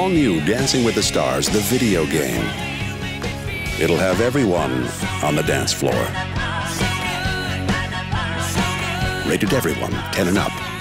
all-new Dancing with the Stars, the video game. It'll have everyone on the dance floor. Rated everyone, 10 and up.